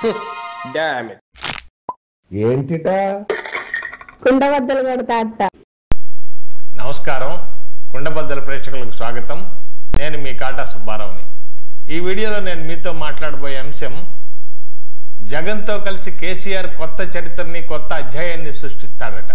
Damn it. ఏంటిట కుండబద్దలు కొడతా అత్త. నమస్కారం, కుండబద్దల ప్రేక్షకులకు స్వాగతం. నేను మీ కాటా సుబ్బారావుని. ఈ వీడియోలో నేను మీతో మాట్లాడబోయే అంశం, జగన్తో కలిసి కేసీఆర్ కొత్త చరిత్రని, కొత్త అధ్యాయాన్ని సృష్టిస్తాడట.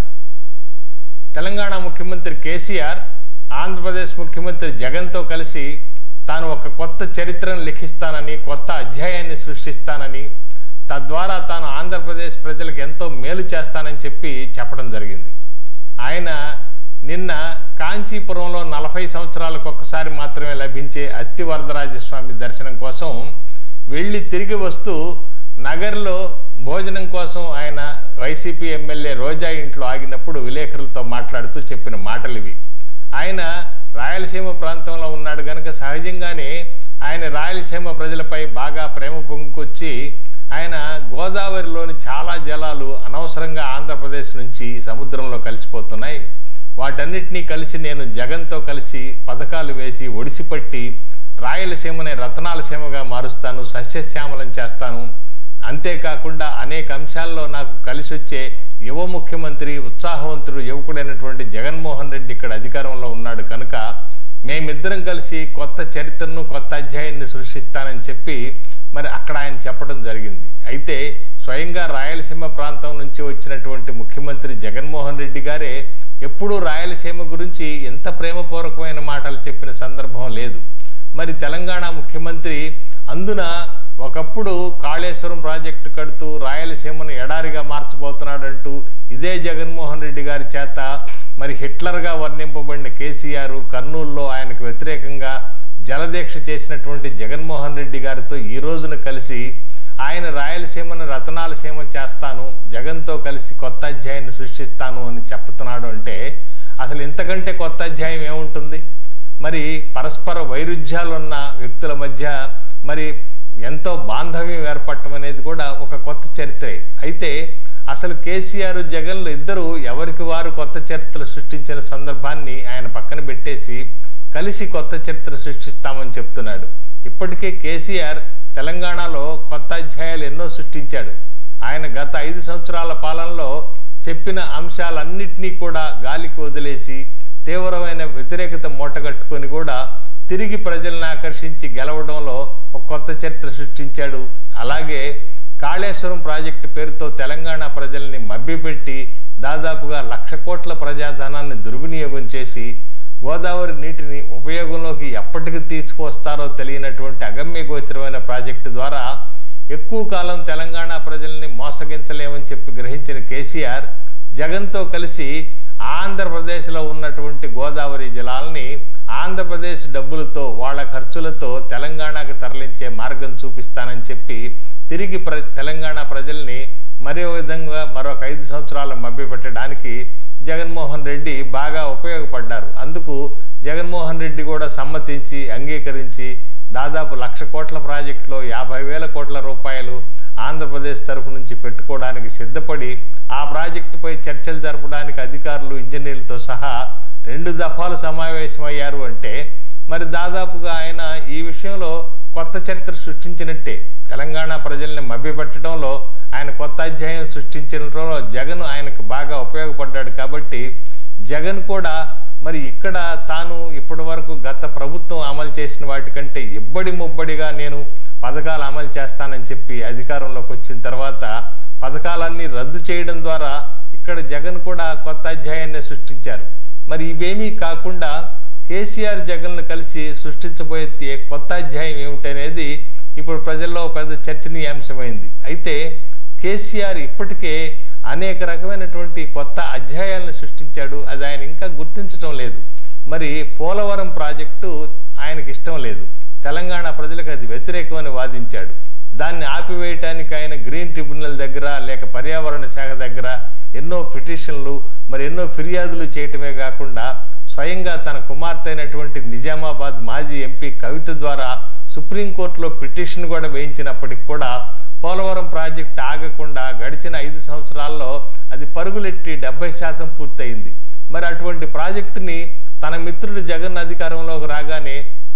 తెలంగాణ ముఖ్యమంత్రి కేసీఆర్ ఆంధ్రప్రదేశ్ ముఖ్యమంత్రి జగన్తో కలిసి తాను ఒక కొత్త చరిత్రను లిఖిస్తానని, కొత్త అధ్యాయాన్ని సృష్టిస్తానని, తద్వారా తాను ఆంధ్రప్రదేశ్ ప్రజలకు ఎంతో మేలు చేస్తానని చెప్పడం జరిగింది. ఆయన నిన్న కాంచీపురంలో 40 సంవత్సరాలకు ఒక్కసారి మాత్రమే లభించే అత్తివరదరాజస్వామి దర్శనం కోసం వెళ్ళి తిరిగి వస్తూ నగర్లో భోజనం కోసం ఆయన YCP MLA రోజా ఇంట్లో ఆగినప్పుడు విలేకరులతో మాట్లాడుతూ చెప్పిన మాటలు ఇవి. ఆయన రాయలసీమ ప్రాంతంలో ఉన్నాడు కనుక సహజంగానే ఆయన రాయలసీమ ప్రజలపై బాగా ప్రేమ పొంగుకొచ్చి ఆయన గోదావరిలోని చాలా జలాలు అనవసరంగా ఆంధ్రప్రదేశ్ నుంచి సముద్రంలో కలిసిపోతున్నాయి, వాటన్నిటినీ కలిసి నేను జగన్తో కలిసి పథకాలు వేసి ఒడిసిపట్టి రాయలసీమనే రతనాల సీమగా మారుస్తాను, సస్యశ్యామలం చేస్తాను. అంతేకాకుండా అనేక అంశాల్లో నాకు కలిసి వచ్చే యువ ముఖ్యమంత్రి, ఉత్సాహవంతుడు, యువకుడైనటువంటి జగన్మోహన్ రెడ్డి ఇక్కడ అధికారంలో ఉన్నాడు కనుక మేమిద్దరం కలిసి కొత్త చరిత్రను, కొత్త అధ్యాయాన్ని సృష్టిస్తానని చెప్పి మరి అక్కడ ఆయన చెప్పడం జరిగింది. అయితే స్వయంగా రాయలసీమ ప్రాంతం నుంచి వచ్చినటువంటి ముఖ్యమంత్రి జగన్మోహన్ రెడ్డి గారే ఎప్పుడూ రాయలసీమ గురించి ఎంత ప్రేమపూర్వకమైన మాటలు చెప్పిన సందర్భం లేదు. మరి తెలంగాణ ముఖ్యమంత్రి అందున ఒకప్పుడు కాళేశ్వరం ప్రాజెక్టు కడుతూ రాయలసీమను ఎడారిగా మార్చబోతున్నాడంటూ ఇదే జగన్మోహన్ రెడ్డి గారి చేత మరి హిట్లర్గా వర్ణింపబడిన కేసీఆర్ కర్నూలులో ఆయనకు వ్యతిరేకంగా జలదీక్ష చేసినటువంటి జగన్మోహన్ రెడ్డి గారితో ఈ రోజున కలిసి ఆయన రాయలసీమను రతనాల సీమ చేస్తాను, జగన్తో కలిసి కొత్త అధ్యాయాన్ని సృష్టిస్తాను అని చెప్తున్నాడు. అంటే అసలు ఇంతకంటే కొత్త అధ్యాయం ఏముంటుంది? మరి పరస్పర వైరుధ్యాలు ఉన్న వ్యక్తుల మధ్య మరి ఎంతో బాంధవ్యం ఏర్పడటం అనేది కూడా ఒక కొత్త చరిత్రే. అయితే అసలు కేసీఆర్ జగన్లు ఇద్దరు ఎవరికి వారు కొత్త చరిత్రలు సృష్టించిన సందర్భాన్ని ఆయన పక్కన పెట్టేసి కలిసి కొత్త చరిత్ర సృష్టిస్తామని చెప్తున్నాడు. ఇప్పటికే కేసీఆర్ తెలంగాణలో కొత్త అధ్యాయాలు ఎన్నో సృష్టించాడు. ఆయన గత 5 సంవత్సరాల పాలనలో చెప్పిన అంశాలన్నింటినీ కూడా గాలికి వదిలేసి తీవ్రమైన వ్యతిరేకత మూటగట్టుకొని కూడా తిరిగి ప్రజలను ఆకర్షించి గెలవడంలో ఒక కొత్త చరిత్ర సృష్టించాడు. అలాగే కాళేశ్వరం ప్రాజెక్టు పేరుతో తెలంగాణ ప్రజల్ని మభ్యపెట్టి దాదాపుగా 1,00,000 కోట్ల ప్రజాధనాన్ని దుర్వినియోగం చేసి గోదావరి నీటిని ఉపయోగంలోకి ఎప్పటికి తీసుకువస్తారో తెలియనటువంటి అగమ్య గోచరమైన ప్రాజెక్టు ద్వారా ఎక్కువ కాలం తెలంగాణ ప్రజల్ని మోసగించలేమని చెప్పి గ్రహించిన కేసీఆర్ జగన్తో కలిసి ఆంధ్రప్రదేశ్లో ఉన్నటువంటి గోదావరి జలాల్ని ఆంధ్రప్రదేశ్ డబ్బులతో, వాళ్ళ ఖర్చులతో తెలంగాణకు తరలించే మార్గం చూపిస్తానని చెప్పి తిరిగి తెలంగాణ ప్రజల్ని మరో విధంగా మరొక 5 సంవత్సరాలు మభ్యపెట్టడానికి జగన్మోహన్ రెడ్డి బాగా ఉపయోగపడ్డారు. అందుకు జగన్మోహన్ రెడ్డి కూడా సమ్మతించి అంగీకరించి దాదాపు 1,00,000 కోట్ల ప్రాజెక్టులో 50,000 కోట్ల రూపాయలు ఆంధ్రప్రదేశ్ తరఫు నుంచి పెట్టుకోవడానికి సిద్ధపడి ఆ ప్రాజెక్టుపై చర్చలు జరపడానికి అధికారులు, ఇంజనీర్లతో సహా 2 దఫాలు సమావేశమయ్యారు. అంటే మరి దాదాపుగా ఆయన ఈ విషయంలో కొత్త చరిత్ర సృష్టించినట్టే. తెలంగాణ ప్రజల్ని మభ్యపెట్టడంలో ఆయన కొత్త అధ్యాయం సృష్టించడంలో జగన్ ఆయనకు బాగా ఉపయోగపడ్డాడు. కాబట్టి జగన్ కూడా మరి ఇక్కడ తాను ఇప్పటి వరకు గత ప్రభుత్వం అమలు చేసిన వాటికంటే ఇబ్బడి ముబ్బడిగా నేను పథకాలు అమలు చేస్తానని చెప్పి అధికారంలోకి వచ్చిన తర్వాత పథకాలన్నీ రద్దు చేయడం ద్వారా ఇక్కడ జగన్ కూడా కొత్త అధ్యాయాన్ని సృష్టించారు. మరి ఇవేమీ కాకుండా కేసీఆర్ జగన్ను కలిసి సృష్టించబోయే కొత్త అధ్యాయం ఏమిటనేది ఇప్పుడు ప్రజల్లో పెద్ద చర్చనీయాంశమైంది. అయితే కేసీఆర్ ఇప్పటికే అనేక రకమైనటువంటి కొత్త అధ్యాయాలను సృష్టించాడు. అది ఆయన ఇంకా గుర్తించడం లేదు. మరి పోలవరం ప్రాజెక్టు ఆయనకి ఇష్టం లేదు, తెలంగాణ ప్రజలకు అది వ్యతిరేకమని వాదించాడు. దాన్ని ఆపివేయటానికి ఆయన గ్రీన్ ట్రిబ్యునల్ దగ్గర లేక పర్యావరణ శాఖ దగ్గర ఎన్నో పిటిషన్లు, మరి ఎన్నో ఫిర్యాదులు చేయటమే కాకుండా స్వయంగా తన కుమార్తె అయినటువంటి నిజామాబాద్ మాజీ ఎంపీ కవిత ద్వారా సుప్రీంకోర్టులో పిటిషన్ కూడా వేయించినప్పటికి కూడా పోలవరం ప్రాజెక్టు ఆగకుండా గడిచిన 5 సంవత్సరాల్లో అది పరుగులెట్టి 70% పూర్తయింది. మరి అటువంటి ప్రాజెక్టుని తన మిత్రుడు జగన్ అధికారంలోకి రాగానే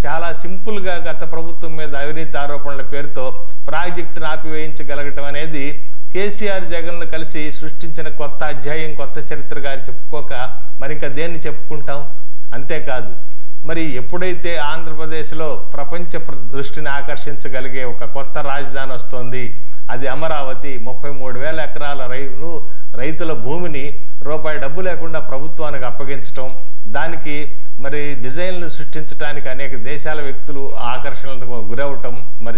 చాలా సింపుల్గా గత ప్రభుత్వం మీద అవినీతి ఆరోపణల పేరుతో ప్రాజెక్టును ఆపివేయించగలగటం అనేది కేసీఆర్ జగన్ను కలిసి సృష్టించిన కొత్త అధ్యాయం, కొత్త చరిత్ర గారి చెప్పుకోక మరి ఇంకా దేన్ని చెప్పుకుంటాం? అంతేకాదు, మరి ఎప్పుడైతే ఆంధ్రప్రదేశ్లో ప్రపంచ దృష్టిని ఆకర్షించగలిగే ఒక కొత్త రాజధాని వస్తోంది, అది అమరావతి. 33,000 ఎకరాల రైతుల భూమిని రూపాయి డబ్బు లేకుండా ప్రభుత్వానికి అప్పగించటం, దానికి మరి డిజైన్లు సృష్టించడానికి అనేక దేశాల వ్యక్తులు ఆకర్షణలకు గురవటం, మరి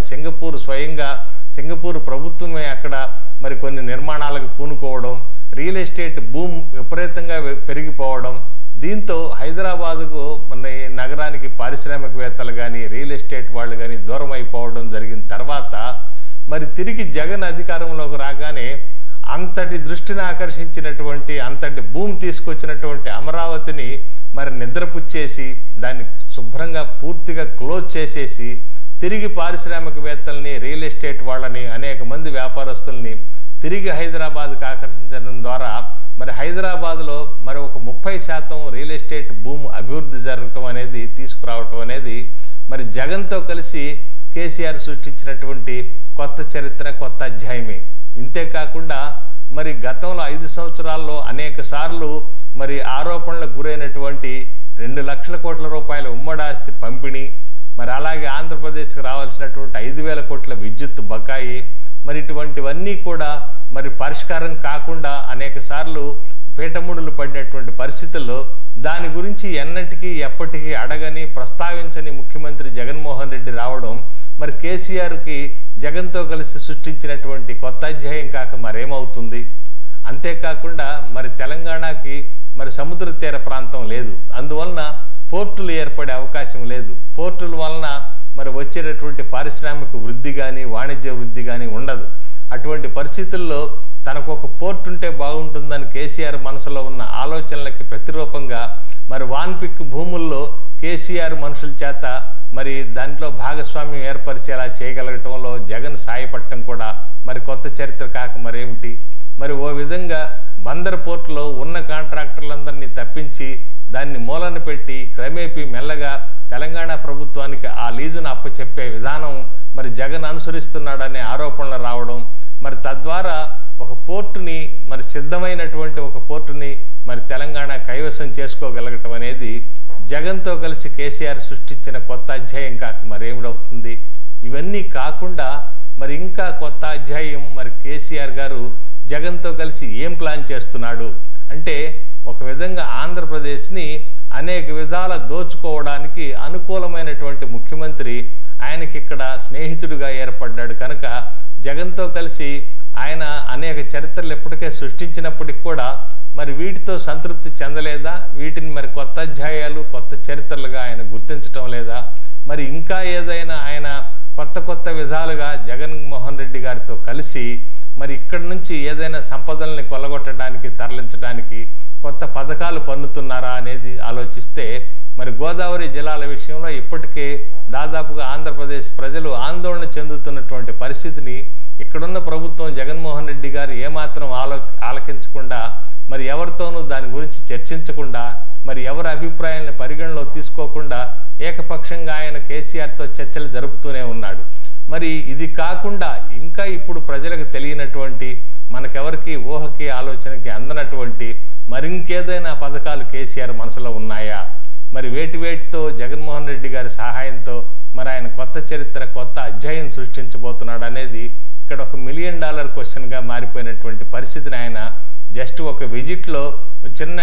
సింగపూర్ ప్రభుత్వమే అక్కడ మరి కొన్ని నిర్మాణాలకు పూనుకోవడం, రియల్ ఎస్టేట్ భూమి విపరీతంగా పెరిగిపోవడం, దీంతో హైదరాబాదుకు మన నగరానికి పారిశ్రామికవేత్తలు కానీ రియల్ ఎస్టేట్ వాళ్ళు కానీ దూరం అయిపోవడం జరిగిన తర్వాత మరి తిరిగి జగన్ అధికారంలోకి రాగానే అంతటి దృష్టిని ఆకర్షించినటువంటి, అంతటి భూమి తీసుకొచ్చినటువంటి అమరావతిని మరి నిద్రపుచ్చేసి దాన్ని శుభ్రంగా పూర్తిగా క్లోజ్ చేసేసి తిరిగి పారిశ్రామికవేత్తల్ని, రియల్ ఎస్టేట్ వాళ్ళని, అనేక మంది వ్యాపారస్తుల్ని తిరిగి హైదరాబాద్కి ఆకర్షించడం ద్వారా మరి హైదరాబాద్లో మరి ఒక 30% రియల్ ఎస్టేట్ భూమి అభివృద్ధి జరగటం అనేది, తీసుకురావటం అనేది మరి జగన్తో కలిసి కేసీఆర్ సృష్టించినటువంటి కొత్త చరిత్ర, కొత్త అధ్యాయమే. ఇంతేకాకుండా మరి గతంలో 5 సంవత్సరాల్లో అనేక సార్లు మరి ఆరోపణలకు గురైనటువంటి 2 లక్షల కోట్ల రూపాయల ఉమ్మడి ఆస్తి పంపిణీ, మరి అలాగే ఆంధ్రప్రదేశ్కి రావాల్సినటువంటి 5,000 కోట్ల విద్యుత్ బకాయి, మరి ఇటువంటివన్నీ కూడా మరి పరిష్కారం కాకుండా అనేక సార్లు పీఠముడులు పడినటువంటి పరిస్థితుల్లో దాని గురించి ఎన్నటికీ ఎప్పటికీ అడగని, ప్రస్తావించని ముఖ్యమంత్రి జగన్మోహన్ రెడ్డి రావడం మరి కేసీఆర్కి జగన్తో కలిసి సృష్టించినటువంటి కొత్త అధ్యాయం కాక మరేమవుతుంది? అంతేకాకుండా మరి తెలంగాణకి మరి సముద్ర తీర ప్రాంతం లేదు, అందువలన పోర్టులు ఏర్పడే అవకాశం లేదు. పోర్టుల వలన మరి వచ్చేటటువంటి పారిశ్రామిక వృద్ధి కానీ, వాణిజ్య వృద్ధి కానీ ఉండదు. అటువంటి పరిస్థితుల్లో తనకు ఒక పోర్టు ఉంటే బాగుంటుందని కేసీఆర్ మనసులో ఉన్న ఆలోచనలకి ప్రతిరూపంగా మరి వాన్పిక్ భూముల్లో కేసీఆర్ మనుషుల చేత మరి దాంట్లో భాగస్వామ్యం ఏర్పరిచేలా చేయగలగటంలో జగన్ సాయపడటం కూడా మరి కొత్త చరిత్ర కాక మరేమిటి? మరి ఓ విధంగా బందర్ పోర్టులో ఉన్న కాంట్రాక్టర్లందరినీ తప్పించి దాన్ని మూలన పెట్టి క్రమేపీ మెల్లగా తెలంగాణ ప్రభుత్వానికి ఆ లీజును అప్పచెప్పే విధానం మరి జగన్ అనుసరిస్తున్నాడనే ఆరోపణలు రావడం, మరి తద్వారా ఒక పోర్టుని మరి సిద్ధమైనటువంటి ఒక పోర్టుని మరి తెలంగాణ కైవసం చేసుకోగలగటం అనేది జగన్తో కలిసి కేసీఆర్ సృష్టించిన కొత్త అధ్యాయం కాక మరేమిటవుతుంది? ఇవన్నీ కాకుండా మరి ఇంకా కొత్త అధ్యాయం మరి కేసీఆర్ గారు జగన్తో కలిసి ఏం ప్లాన్ చేస్తున్నాడు అంటే, ఒక విధంగా ఆంధ్రప్రదేశ్ని అనేక విధాల దోచుకోవడానికి అనుకూలమైనటువంటి ముఖ్యమంత్రి ఆయనకి ఇక్కడ స్నేహితుడిగా ఏర్పడ్డాడు కనుక జగన్తో కలిసి ఆయన అనేక చరిత్రలు ఎప్పటికే సృష్టించినప్పటికి కూడా మరి వీటితో సంతృప్తి చెందలేదా? వీటిని మరి కొత్త అధ్యాయాలు, కొత్త చరిత్రలుగా ఆయన గుర్తించటం లేదా? మరి ఇంకా ఏదైనా ఆయన కొత్త విధాలుగా జగన్మోహన్ రెడ్డి గారితో కలిసి మరి ఇక్కడి నుంచి ఏదైనా సంపదల్ని కొల్లగొట్టడానికి, తరలించడానికి కొత్త పథకాలు పన్నుతున్నారా అనేది ఆలోచిస్తే మరి గోదావరి జలాల విషయంలో ఇప్పటికే దాదాపుగా ఆంధ్రప్రదేశ్ ప్రజలు ఆందోళన చెందుతున్నటువంటి పరిస్థితిని ఇక్కడున్న ప్రభుత్వం జగన్మోహన్ రెడ్డి గారు ఏమాత్రం ఆలకించకుండా మరి ఎవరితోనూ దాని గురించి చర్చించకుండా మరి ఎవరి అభిప్రాయాలను పరిగణలో తీసుకోకుండా ఏకపక్షంగా ఆయన కేసీఆర్తో చర్చలు జరుపుతూనే ఉన్నాడు. మరి ఇది కాకుండా ఇంకా ఇప్పుడు ప్రజలకు తెలియనటువంటి, మనకెవరికి ఊహకి ఆలోచనకి అందనటువంటి మరింకేదైనా పథకాలు కేసీఆర్ మనసులో ఉన్నాయా? మరి వేటితో జగన్మోహన్ రెడ్డి గారి సహాయంతో మరి ఆయన కొత్త చరిత్ర, కొత్త అధ్యాయం సృష్టించబోతున్నాడు అనేది ఇక్కడ ఒక $1 మిలియన్ క్వశ్చన్గా మారిపోయినటువంటి పరిస్థితిని ఆయన జస్ట్ ఒక విజిట్లో చిన్న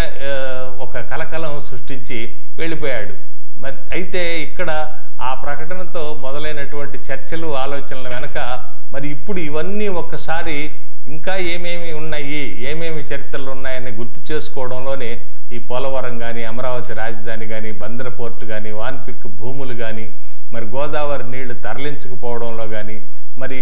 ఒక కలకలం సృష్టించి వెళ్ళిపోయాడు. మరి అయితే ఇక్కడ ఆ ప్రకటనతో మొదలైనటువంటి చర్చలు, ఆలోచనల వెనక మరి ఇప్పుడు ఇవన్నీ ఒక్కసారి ఇంకా ఏమేమి ఉన్నాయి, ఏమేమి చరిత్రలు ఉన్నాయని గుర్తు చేసుకోవడంలోనే ఈ పోలవరం కానీ, అమరావతి రాజధాని కానీ, బందర్ పోర్టు కానీ, వాన్పిక్ భూములు కానీ, మరి గోదావరి నీళ్లు తరలించకపోవడంలో కానీ, మరి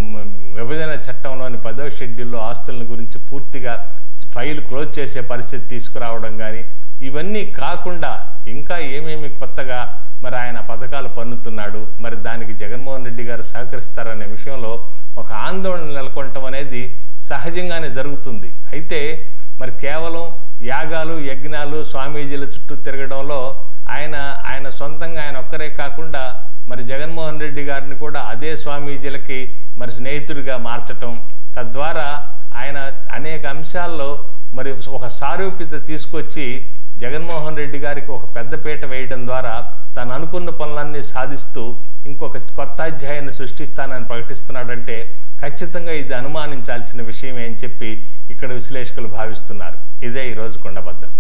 విభజన చట్టంలోని 10వ షెడ్యూల్లో ఆస్తుల గురించి పూర్తిగా ఫైల్ క్లోజ్ చేసే పరిస్థితి తీసుకురావడం కానీ, ఇవన్నీ కాకుండా ఇంకా ఏమేమి కొత్తగా మరి ఆయన పథకాలు పన్నుతున్నాడు, మరి దానికి జగన్మోహన్ రెడ్డి గారు సహకరిస్తారనే విషయంలో ఒక ఆందోళన నెలకొనటం అనేది సహజంగానే జరుగుతుంది. అయితే మరి కేవలం యాగాలు, యజ్ఞాలు, స్వామీజీల చుట్టూ తిరగడంలో ఆయన సొంతంగా ఆయన ఒక్కరే కాకుండా మరి జగన్మోహన్ రెడ్డి గారిని కూడా అదే స్వామీజీలకి మరి స్నేహితుడిగా మార్చటం, తద్వారా ఆయన అనేక అంశాల్లో మరి ఒక సారూప్యత తీసుకొచ్చి జగన్మోహన్ రెడ్డి గారికి ఒక పెద్దపీట వేయడం ద్వారా తను అనుకున్న పనులన్నీ సాధిస్తూ ఇంకొక కొత్త అధ్యాయాన్ని సృష్టిస్తానని ప్రకటిస్తున్నాడంటే ఖచ్చితంగా ఇది అనుమానించాల్సిన విషయమే అని చెప్పి ఇక్కడ విశ్లేషకులు భావిస్తున్నారు. ఇదే ఈరోజు కుండబద్దలు.